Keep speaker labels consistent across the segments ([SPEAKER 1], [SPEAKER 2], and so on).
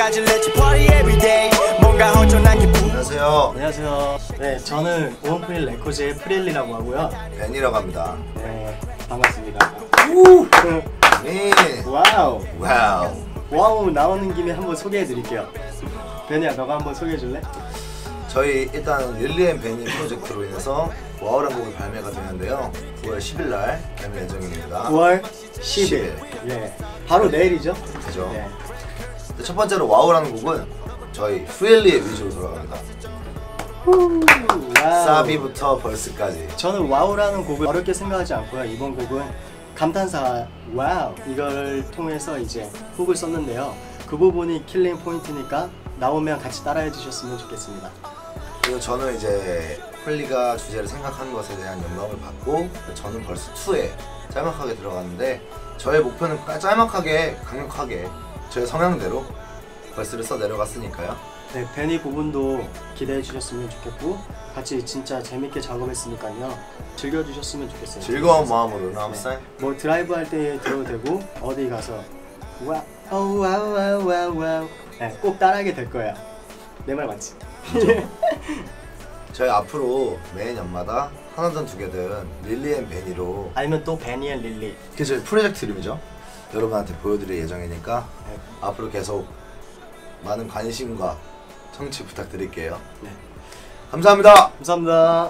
[SPEAKER 1] 새벽까지 let's party every day. 뭔가 허전한 기분.
[SPEAKER 2] 안녕하세요.
[SPEAKER 3] 안녕하세요. 네, 저는 오원프릴 레코즈의 프릴리라고 하고요.
[SPEAKER 2] 벤이라고 합니다.
[SPEAKER 3] 네, 반갑습니다.
[SPEAKER 2] 우! 네.
[SPEAKER 3] 와우.
[SPEAKER 2] 와우.
[SPEAKER 3] 와우 나오는 김에 한번 소개해 드릴게요. 베니야, 너가 한번 소개해 줄래?
[SPEAKER 2] 저희 일단 릴리 앤 베니 프로젝트로 인해서 와우라는 곡이 발매가 되는데요. 9월 10일 날 발매 예정입니다.
[SPEAKER 3] 9월 10일. 예. 바로 내일이죠?
[SPEAKER 2] 그죠?
[SPEAKER 3] 네.
[SPEAKER 2] 첫 번째로 와우라는 곡은 저희 프릴리의 위주로 돌아갑니다.
[SPEAKER 3] 와우.
[SPEAKER 2] 사비부터 벌스까지.
[SPEAKER 3] 저는 와우라는 곡을 어렵게 생각하지 않고요. 이번 곡은 감탄사 와우 이걸 통해서 이제 훅을 썼는데요. 그 부분이 킬링 포인트니까 나오면 같이 따라해 주셨으면 좋겠습니다.
[SPEAKER 2] 그리고 저는 이제 프릴리가 주제를 생각한 것에 대한 영감을 받고 저는 벌스 2에 짤막하게 들어갔는데 저의 목표는 짤막하게 강력하게 저의 성향대로 벌스를 써 내려갔으니까요.
[SPEAKER 3] 네, 베니 부분도 기대해 주셨으면 좋겠고 같이 진짜 재밌게 작업했으니까요. 즐겨주셨으면 좋겠어요.
[SPEAKER 2] 즐거운 마음으로 항상
[SPEAKER 3] 뭐 드라이브 할 때 들어도 되고 어디 가서 와우 와우 와우 와우 와우 네, 꼭 따라하게 될 거야. 내 말 맞지?
[SPEAKER 2] 저희 앞으로 매년 연마다 하나든 두개든 릴리 앤 베니로
[SPEAKER 3] 아니면 또 베니 앤 릴리.
[SPEAKER 2] 그게 저희 프로젝트 이름이죠. 여러분한테 보여드릴 예정이니까
[SPEAKER 3] 네.
[SPEAKER 2] 앞으로 계속 많은 관심과 청취 부탁드릴게요.
[SPEAKER 3] 네.
[SPEAKER 2] 감사합니다.
[SPEAKER 3] 감사합니다.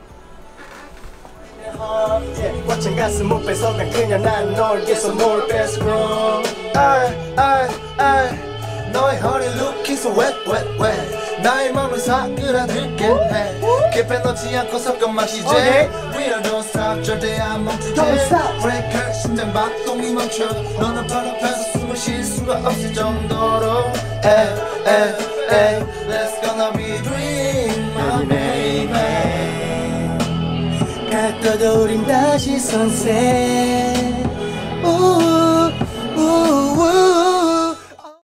[SPEAKER 3] 꽉찬 가슴 못 뺏어간 그냥 난 널 계속 뭘 뺏어.
[SPEAKER 2] 너의 허리 looking so wet wet wet 나의 맘을 사그라들게 해 깊게 넣지 않고 섞어 마시지 We don't stop 절대 안 멈추지 Breaker 심장 박동이 멈춰 너는 바로 앞에서 숨을 쉴 수가 없을 정도로 Let's gonna be dream my baby
[SPEAKER 3] 가까도 우린 다시 선셋